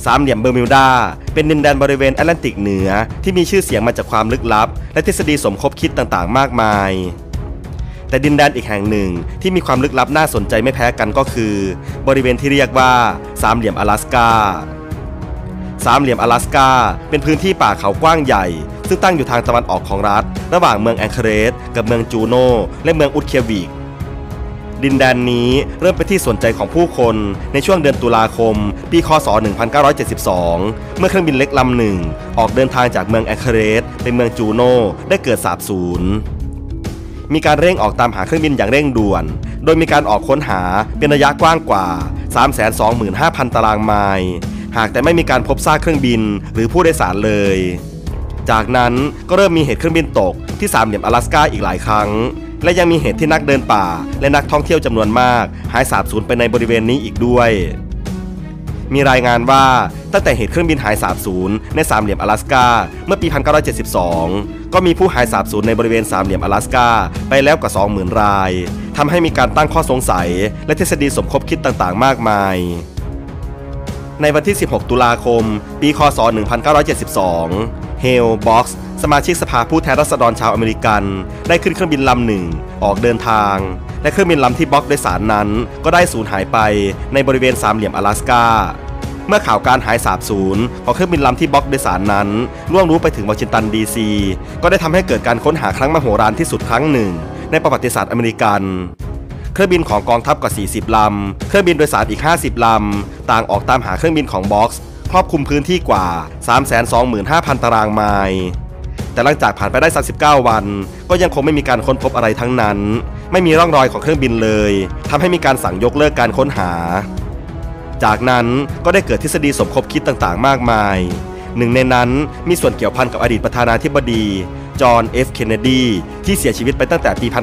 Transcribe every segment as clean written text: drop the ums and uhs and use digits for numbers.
สามเหลี่ยมเบอร์มิวดาเป็นดินแดนบริเวณแอตแลนติกเหนือที่มีชื่อเสียงมาจากความลึกลับและทฤษฎีสมคบคิดต่างๆมากมายแต่ดินแดนอีกแห่งหนึ่งที่มีความลึกลับน่าสนใจไม่แพ้กันก็คือบริเวณที่เรียกว่าสามเหลี่ยม阿拉斯กาสามเหลี่ยม阿拉斯กาเป็นพื้นที่ป่าเขากว้างใหญ่ซึ่งตั้งอยู่ทางตะวันออกของรัฐระหว่างเมืองแองเคเรจกับเมืองจูโนและเมืองอุตเควิกดินแดนนี้เริ่มเป็นที่สนใจของผู้คนในช่วงเดือนตุลาคมปีคศ1972เมื่อเครื่องบินเล็กลำหนึ่งออกเดินทางจากเมืองแองเคเรจไปเมืองจูโนได้เกิดสาบสูญมีการเร่งออกตามหาเครื่องบินอย่างเร่งด่วนโดยมีการออกค้นหาเป็นระยะกว้างกว่า 325,000 ตารางไมล์หากแต่ไม่มีการพบซากเครื่องบินหรือผู้โดยสารเลยจากนั้นก็เริ่มมีเหตุเครื่องบินตกที่สามเหลี่ยม阿拉斯กาอีกหลายครั้งและยังมีเหตุที่นักเดินป่าและนักท่องเที่ยวจำนวนมากหายสาบสูญไปในบริเวณนี้อีกด้วยมีรายงานว่าตั้งแต่เหตุเครื่องบินหายสาบสูญในสามเหลี่ยม阿拉斯กาเมื่อปี 1972 ก็มีผู้หายสาบสูญในบริเวณสามเหลี่ยม阿拉斯กาไปแล้วกว่า 20,000 รายทำให้มีการตั้งข้อสงสัยและทฤษฎีสมคบคิดต่างๆมากมายในวันที่ 16 ตุลาคม ปีคศ 1972 เฮล บ็อกซ์ สมาชิกสภาผู้แทนราษฎรชาวอเมริกันได้ขึ้นเครื่องบินลำหนึ่งออกเดินทางและเครื่องบินลำที่บล็อกโดยสารนั้นก็ได้สูญหายไปในบริเวณสามเหลี่ยม阿拉斯กาเมื่อข่าวการหายสาบสูญของเครื่องบินลำที่บล็อกโดยสารนั้นล่วงรู้ไปถึงวอชิงตันดีซีก็ได้ทำให้เกิดการค้นหาครั้งมโหฬารที่สุดครั้งหนึ่งในประวัติศาสตร์อเมริกันเครื่องบินของกองทัพกว่า 40 ลำเครื่องบินโดยสารอีก 50 ลำต่างออกตามหาเครื่องบินของบ็อกซ์ครอบคลุมพื้นที่กว่า 325,000 ตารางไมล์แต่หลังจากผ่านไปได้39 วันก็ยังคงไม่มีการค้นพบอะไรทั้งนั้นไม่มีร่องรอยของเครื่องบินเลยทำให้มีการสั่งยกเลิกการค้นหาจากนั้นก็ได้เกิดทฤษฎีสมคบคิดต่างๆมากมายหนึ่งในนั้นมีส่วนเกี่ยวพันกับอดีตประธานาธิบดีจอห์น เอฟ เคนเนดีที่เสียชีวิตไปตั้งแต่ปี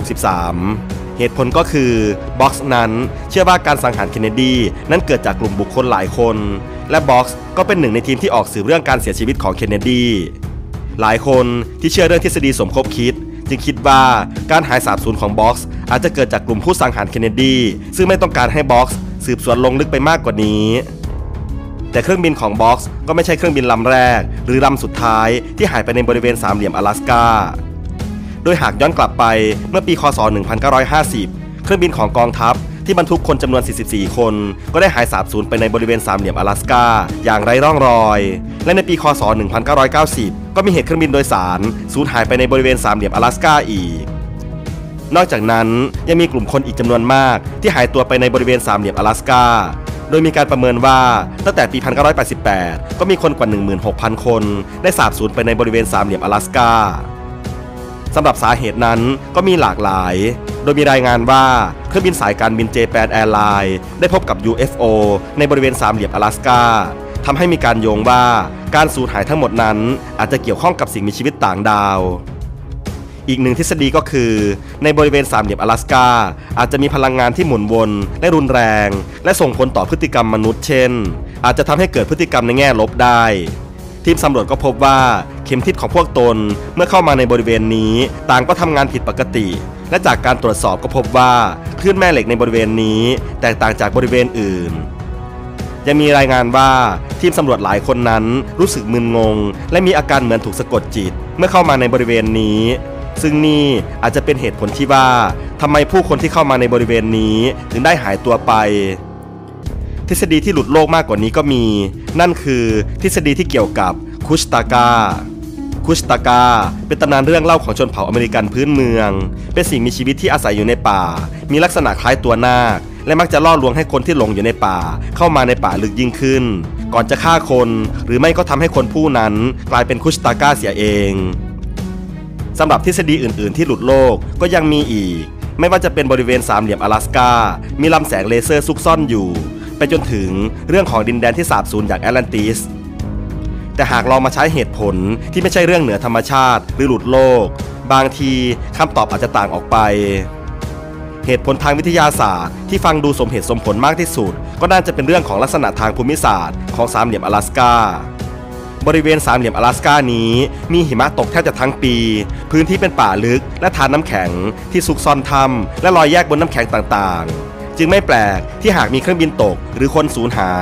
1963 เหตุผลก็คือบ็อกซ์นั้นเชื่อว่าการสังหารเคนเนดีนั้นเกิดจากกลุ่มบุคคลหลายคนและบ็อกซ์ก็เป็นหนึ่งในทีมที่ออกสืบเรื่องการเสียชีวิตของเคนเนดีหลายคนที่เชื่อเรื่องทฤษฎีสมคบคิดจึงคิดว่าการหายสาบสูญของบ็อกซ์อาจจะเกิดจากกลุ่มผู้สังหารเคนเนดีซึ่งไม่ต้องการให้บ็อกซ์สืบสวนลงลึกไปมากกว่านี้แต่เครื่องบินของบ็อกซ์ก็ไม่ใช่เครื่องบินลำแรกหรือลำสุดท้ายที่หายไปในบริเวณสามเหลี่ยม阿拉斯กาโดยหากย้อนกลับไปเมื่อปีคศ 1950 เครื่องบินของกองทัพที่บรรทุกคนจำนวน 44 คนก็ได้หายสาบสูญไปในบริเวณสามเหลี่ยม阿拉斯กาอย่างไร้ร่องรอยและในปีคศ 1990 ก็มีเหตุเครื่องบินโดยสารสูญหายไปในบริเวณสามเหลี่ยม阿拉斯กาอีกนอกจากนั้นยังมีกลุ่มคนอีกจำนวนมากที่หายตัวไปในบริเวณสามเหลี่ยม阿拉斯กาโดยมีการประเมินว่าตั้งแต่ปี 1988 ก็มีคนกว่า 16,000 คนได้สาบสูญไปในบริเวณสามเหลี่ยม阿拉斯กาสำหรับสาเหตุนั้นก็มีหลากหลายโดยมีรายงานว่าเครื่องบินสายการบินเจแปนแอร์ไลน์ได้พบกับ UFO ในบริเวณสามเหลี่ยม阿拉斯กาทำให้มีการโยงว่าการสูญหายทั้งหมดนั้นอาจจะเกี่ยวข้องกับสิ่งมีชีวิตต่างดาวอีกหนึ่งทฤษฎีก็คือในบริเวณสามเหลี่ยม阿拉斯กาอาจจะมีพลังงานที่หมุนวนและรุนแรงและส่งผลต่อพฤติกรรมมนุษย์เช่นอาจจะทำให้เกิดพฤติกรรมในแง่ลบได้ทีมสำรวจก็พบว่าเข็มทิศของพวกตนเมื่อเข้ามาในบริเวณนี้ต่างก็ทำงานผิดปกติและจากการตรวจสอบก็พบว่าคลื่นแม่เหล็กในบริเวณนี้แตกต่างจากบริเวณอื่นยังมีรายงานว่าทีมสำรวจหลายคนนั้นรู้สึกมึนงงและมีอาการเหมือนถูกสะกดจิตเมื่อเข้ามาในบริเวณนี้ซึ่งนี่อาจจะเป็นเหตุผลที่ว่าทำไมผู้คนที่เข้ามาในบริเวณนี้ถึงได้หายตัวไปทฤษฎีที่หลุดโลกมากกว่านี้ก็มีนั่นคือทฤษฎีที่เกี่ยวกับคุชตากาเป็นตำนานเรื่องเล่าของชนเผ่าอเมริกันพื้นเมืองเป็นสิ่งมีชีวิตที่อาศัยอยู่ในป่ามีลักษณะคล้ายตัวนาคและมักจะล่อลวงให้คนที่หลงอยู่ในป่าเข้ามาในป่าลึกยิ่งขึ้นก่อนจะฆ่าคนหรือไม่ก็ทำให้คนผู้นั้นกลายเป็นคุชตากาเสียเองสำหรับทฤษฎีอื่นๆที่หลุดโลกก็ยังมีอีกไม่ว่าจะเป็นบริเวณสามเหลี่ยม阿拉斯กามีลำแสงเลเซอร์ซุกซ่อนอยู่ไปจนถึงเรื่องของดินแดนที่สาบสูญอย่างแอตแลนติสแต่หากลองมาใช้เหตุผลที่ไม่ใช่เรื่องเหนือธรรมชาติหรือหลุดโลกบางทีคำตอบอาจจะต่างออกไปเหตุผลทางวิทยาศาสตร์ที่ฟังดูสมเหตุสมผลมากที่สุดก็น่าจะเป็นเรื่องของลักษณะทางภูมิศาสตร์ของสามเหลี่ยม阿拉斯กาบริเวณสามเหลี่ยม阿拉斯กานี้มีหิมะตกแทบจะทั้งปีพื้นที่เป็นป่าลึกและทานน้ำแข็งที่ซุกซ่อนถ้ำและรอยแยกบนน้ำแข็งต่างๆจึงไม่แปลกที่หากมีเครื่องบินตกหรือคนสูญหาย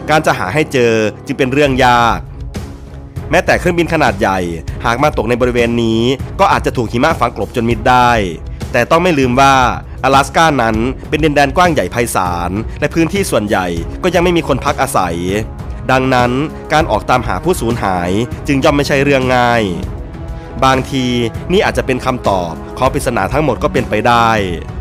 การจะหาให้เจอจึงเป็นเรื่องยากแม้แต่เครื่องบินขนาดใหญ่หากมาตกในบริเวณนี้ก็อาจจะถูกหิมะฝังกลบจนมิดได้แต่ต้องไม่ลืมว่า阿拉สกานั้นเป็นดินแดนกว้างใหญ่ไพศาลและพื้นที่ส่วนใหญ่ก็ยังไม่มีคนพักอาศัยดังนั้นการออกตามหาผู้สูญหายจึงย่อมไม่ใช่เรื่องง่ายบางทีนี่อาจจะเป็นคำตอบของปริศนาทั้งหมดก็เป็นไปได้